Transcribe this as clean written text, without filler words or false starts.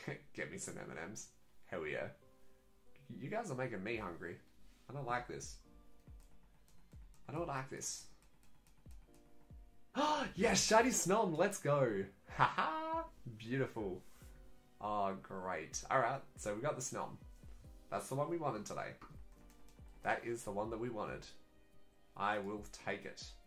Get me some M&Ms. Hell yeah. You guys are making me hungry. I don't like this. I don't like this. Oh, yes, shiny Snom, let's go. Haha, beautiful. Oh, great. Alright, so we got the Snom. That's the one we wanted today. That is the one that we wanted. I will take it.